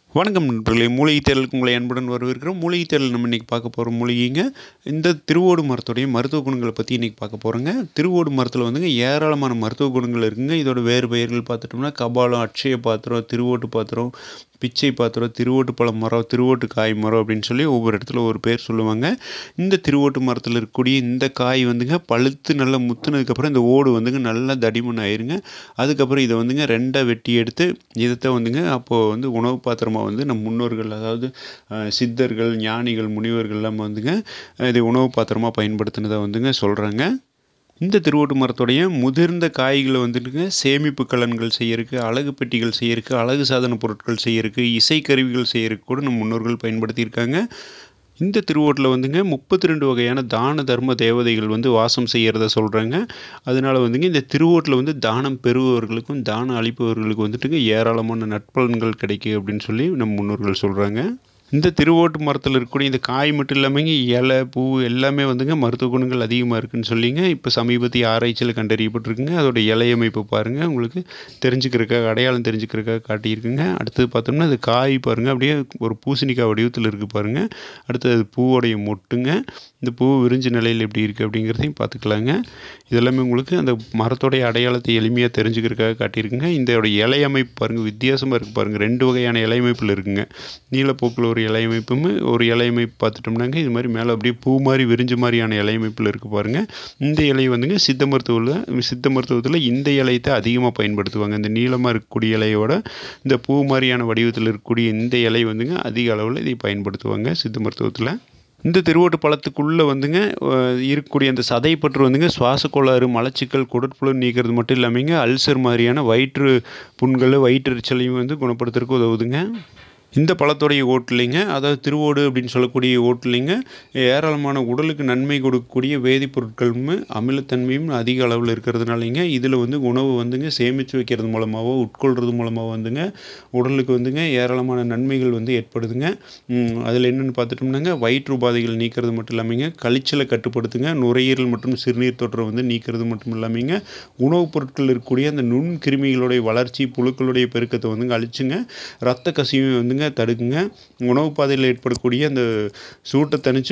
வணக்கம் நண்பர்களே, மூலிகை தேடலுக்கு உங்களை அன்புடன் வரவேற்கிறோம். மூலிகை தேடல் நம்ம இன்றைக்கி பார்க்க போகிற மூலிகைங்க இந்த திருவோடு மரத்துடைய மருத்துவ குணங்களை பற்றி இன்றைக்கி பார்க்க போகிறோங்க. திருவோடு மரத்தில் வந்துங்க ஏராளமான மருத்துவ குணங்கள் இருக்குங்க. இதோட வேறு பெயர்கள் பார்த்துட்டோம்னா கபாலம், அட்சய பாத்திரம், திருவோட்டு பாத்திரம், பிச்சை பாத்திரம், திருவோட்டு பழ மரம், திருவோட்டு காய் மரம் அப்படின்னு சொல்லி ஒவ்வொரு இடத்துல ஒரு பேர் சொல்லுவாங்க. இந்த திருவோட்டு மரத்தில் இருக்கக்கூடிய இந்த காய் வந்துங்க பழுத்து நல்லா முத்துனதுக்கப்புறம் இந்த ஓடு வந்துங்க நல்லா தடிமன் ஆயிருங்க. அதுக்கப்புறம் இதை வந்துங்க ரெண்டாக வெட்டி எடுத்து இதைத்தான் வந்துங்க அப்போது வந்து உணவு பாத்திரமாக வந்து நம் முன்னோர்கள், அதாவது சித்தர்கள், ஞானிகள், முனிவர்கள்லாம் வந்துங்க இதை உணவு பாத்திரமாக பயன்படுத்தினதை வந்துங்க சொல்கிறாங்க. இந்த திருவோட்டு மரத்துடைய முதிர்ந்த காய்களை வந்துட்டுங்க சேமிப்பு கலன்கள் செய்யறதுக்கு, அழகு பெட்டிகள் செய்யறதுக்கு, அழகு சாதன பொருட்கள் செய்யறதுக்கு, இசைக்கருவிகள் செய்யறதுக்கு கூட நம் முன்னோர்கள் பயன்படுத்தியிருக்காங்க. இந்த திருவோட்டில் வந்துங்க 32 வகையான தான தர்ம தேவதைகள் வந்து வாசம் செய்கிறத சொல்கிறாங்க. அதனால் வந்துங்க இந்த திருவோட்டில் வந்து தானம் பெறுபவர்களுக்கும் தானம் அளிப்பவர்களுக்கும் வந்துட்டுங்க ஏராளமான நற்பலன்கள் கிடைக்கும் அப்படின்னு சொல்லி நம் முன்னோர்கள் சொல்கிறாங்க. இந்த திருவோட்டு மரத்தில் இருக்கக்கூடிய இந்த காய் மட்டும் இல்லாமங்க இலை, பூ எல்லாமே வந்துங்க மருத்துவ குணங்கள் அதிகமாக இருக்குதுன்னு சொல்லிங்க இப்போ சமீபத்திய ஆராய்ச்சியில் கண்டறியப்பட்டிருக்குங்க. அதோட இலை அமைப்பு பாருங்கள், உங்களுக்கு தெரிஞ்சுக்கிறதுக்காக, அடையாளம் தெரிஞ்சுக்கிறதுக்காக காட்டியிருக்குங்க. அடுத்தது பார்த்தோம்னா அது காய் பாருங்கள், அப்படியே ஒரு பூசணிக்காய் வடிவத்தில் இருக்குது பாருங்கள். அடுத்தது அது பூவோடைய மொட்டுங்க. இந்த பூ விரிஞ்ச நிலையில் எப்படி இருக்குது அப்படிங்கிறதையும் பார்த்துக்கலாங்க. இதெல்லாமே உங்களுக்கு அந்த மரத்தோடைய அடையாளத்தை எளிமையாக தெரிஞ்சுக்கிறதுக்காக காட்டியிருக்குங்க. இதோட இலை அமைப்பு பாருங்கள், வித்தியாசமாக இருக்குது பாருங்கள். 2 வகையான இலை அமைப்பில் இருக்குங்க. நீலப்போக்கில் ஒரு இலை அமைப்பும், ஒரு இலை அமைப்பு பார்த்துட்டோம்னாங்க இது மாதிரி மேலே அப்படியே பூ மாதிரி விரிஞ்ச மாதிரியான இலை அமைப்பில் இருக்குது பாருங்கள். இந்த இலை வந்துங்க சித்த மருத்துவத்தில் இந்த இலையத்தை அதிகமாக பயன்படுத்துவாங்க. இந்த நீளமாக இருக்கக்கூடிய இலையோட இந்த பூ மாதிரியான வடிவத்தில் இருக்கக்கூடிய இந்த இலை வந்துங்க அதிக அளவில் இதை பயன்படுத்துவாங்க சித்த மருத்துவத்தில். இந்த திருவோட்டு பழத்துக்குள்ளே வந்துங்க இருக்கக்கூடிய அந்த சதைப்பற்று வந்துங்க சுவாச கோளாறு, மலச்சிக்கல், குடற்புழு நீக்கிறது மட்டும் இல்லாமங்க அல்சர் மாதிரியான வயிற்று புண்கள், வயிற்றெரிச்சலையும் வந்து குணப்படுத்துறதுக்கு உதவுதுங்க. இந்த பழத்தோடைய ஓட்டுலிங்க, அதாவது திருவோடு அப்படின்னு சொல்லக்கூடிய ஓட்டுலிங்க ஏராளமான உடலுக்கு நன்மை கொடுக்கக்கூடிய வேதிப்பொருட்களும் அமிலத்தன்மையும் அதிக அளவில் இருக்கிறதுனாலங்க இதில் வந்து உணவு வந்துங்க சேமித்து வைக்கிறது மூலமாகவோ உட்கொள்கிறது மூலமாக வந்துங்க உடலுக்கு வந்துங்க ஏராளமான நன்மைகள் வந்து ஏற்படுதுங்க. அதில் என்னென்னு பார்த்துட்டோம்னாங்க வயிற்று உபாதைகள் நீக்கிறது மட்டும் இல்லாமங்க கழிச்சலை கட்டுப்படுத்துங்க, நுரையீரல் மற்றும் சிறுநீர் தொற்றை வந்து நீக்கிறது மட்டும் இல்லாமங்க உணவுப் பொருட்கள் இருக்கக்கூடிய அந்த நுண்கிருமிகளுடைய வளர்ச்சி, புழுக்களுடைய பெருக்கத்தை வந்துங்க அழிச்சுங்க, ரத்த கசிவை வந்து தடுக்குங்க. உணவு பாதையில் ஏற்படக்கூடிய அந்த சூட்டை தணித்து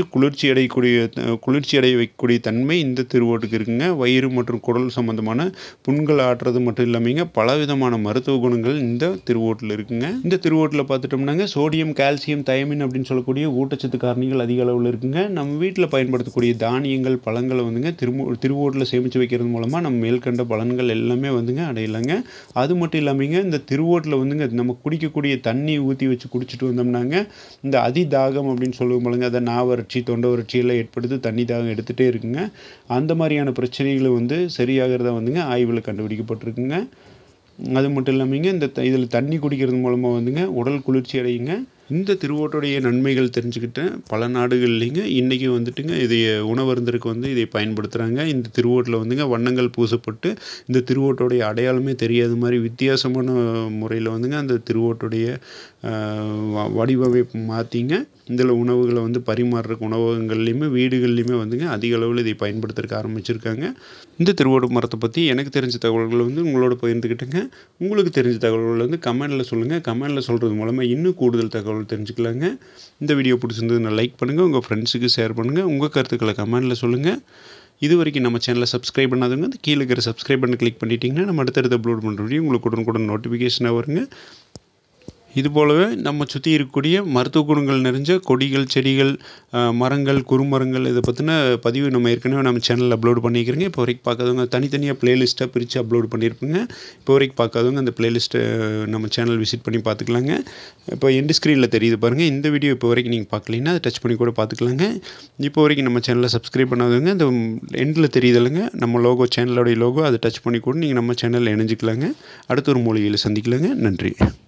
குளிர்ச்சி அடைய வைக்கக்கூடிய தன்மை இந்த திருவோட்டுக்கு இருக்குங்க. வயிறு மற்றும் குடல் சம்பந்தமான புண்கள் ஆற்றுறது மட்டும் இல்லாமங்க பலவிதமான மருத்துவ குணங்கள் இந்த திருவோட்டில் இருக்குங்க. இந்த திருவோட்டில் பார்த்துட்டோம்னாங்க சோடியம், கால்சியம், தயமின் அப்படின்னு சொல்லக்கூடிய ஊட்டச்சத்து காரணிகள் அதிக அளவில் இருக்குங்க. நம்ம வீட்டில் பயன்படுத்தக்கூடிய தானியங்கள், பழங்களை வந்துங்க திருவோட்டில் சேமித்து வைக்கிறது மூலமாக நம்ம மேல்கண்ட பலன்கள் எல்லாமே வந்துங்க அடையலாங்க. அது மட்டும் இல்லாமங்க இந்த திருவோட்டில் வந்துங்க நம்ம குடிக்கக்கூடிய தண்ணி ஊற்றி வச்சு குடிச்சிட்டு வந்தோம்னாங்க இந்த அதிதாகம் அப்படின்னு சொல்லுவோம் போலங்க, அதை நாவறட்சி, தொண்டை வறட்சி எல்லாம் ஏற்படுத்தி தண்ணி தாகம் எடுத்துகிட்டே இருக்குங்க. அந்த மாதிரியான பிரச்சனைகளை வந்து சரியாகிறதா வந்துங்க ஆய்வில் கண்டுபிடிக்கப்பட்டிருக்குங்க. அது மட்டும் இல்லாமங்க இந்த இதில் தண்ணி குடிக்கிறது மூலமாக வந்துங்க உடல் குளிர்ச்சி அடையுங்க. இந்த திருவோட்டுடைய நன்மைகள் தெரிஞ்சுக்கிட்டேன் பல நாடுகள்லேங்க இன்றைக்கி வந்துட்டுங்க இதை உணவருந்தருக்கு வந்து இதை பயன்படுத்துகிறாங்க. இந்த திருவோட்டில் வந்துங்க வண்ணங்கள் பூசப்பட்டு இந்த திருவோட்டுடைய அடையாளமே தெரியாத மாதிரி வித்தியாசமான முறையில் வந்துங்க அந்த திருவோட்டுடைய வடிவமைப்பு மாற்றிங்க இதில் உணவுகளை வந்து பரிமாறுறக்கு உணவகங்கள்லையுமே வீடுகள்லையுமே வந்துங்க அதிக அளவில் இதை பயன்படுத்துறதுக்கு ஆரம்பிச்சிருக்காங்க. இந்த திருவோடு மரத்தை பற்றி எனக்கு தெரிஞ்ச தகவல்கள் வந்து உங்களோட பகிர்ந்துக்கிட்டுங்க. உங்களுக்கு தெரிஞ்ச தகவல்கள் வந்து கமெண்டில் சொல்லுங்கள். கமெண்டில் சொல்கிறது மூலமாக இன்னும் கூடுதல் தகவல் தெரிஞ்சுக்கலாங்க. இந்த வீடியோ பிடிச்சிருந்ததுன்னா லைக் பண்ணுங்கள், உங்கள் ஃப்ரெண்ட்ஸுக்கு ஷேர் பண்ணுங்கள், உங்கள் கருத்துக்களை கமெண்டில் சொல்லுங்கள். இது வரைக்கும் நம்ம சேனலை சப்ஸ்கிரைப் பண்ணாதவங்க அந்த கீழே இருக்கிற சப்ஸ்கிரைப் பண்ணி கிளிக் பண்ணிட்டீங்கன்னா நம்ம அடுத்தடுத்து அப்லோட் பண்ணுற வீடியோ உங்களுக்கு உடனுக்குடன் நோட்டிஃபிகேஷனாக வருங்க. இது போலவே நம்ம சுற்றி இருக்கக்கூடிய மருத்துவ குணங்கள் நிறைஞ்ச கொடிகள், செடிகள், மரங்கள், குறுமரங்கள் இதை பற்றின பதிவு நம்ம ஏற்கனவே நம்ம சேனலில் அப்லோட் பண்ணிக்கிறேங்க. இப்போ வரைக்கும் பார்க்காதவங்க தனித்தனியாக ப்ளேலிஸ்ட்டாக பிரித்து அப்லோட் பண்ணியிருப்பேங்க. இப்போ வரைக்கும் பார்க்காதவங்க அந்த ப்ளேலிஸ்ட்டை நம்ம சேனல் விசிட் பண்ணி பார்த்துக்கலாங்க. இப்போ எண்ட் ஸ்க்ரீனில் தெரியுது பாருங்கள். இந்த வீடியோ இப்போ வரைக்கும் நீங்கள் பார்க்கலன்னா அதை டச் பண்ணி கூட பார்த்துக்கலாங்க. இப்போ வரைக்கும் நம்ம சேனலை சப்ஸ்கிரைப் பண்ணாதவங்க அந்த எண்டில் தெரியுதில்லைங்க நம்ம லோகோ, சேனலோடைய லோகோ, அதை டச் பண்ணி கூட நீங்கள் நம்ம சேனலில் இணைஞ்சிக்கலாங்க. அடுத்த ஒரு மூலிகையில் சந்திக்கலாங்க. நன்றி.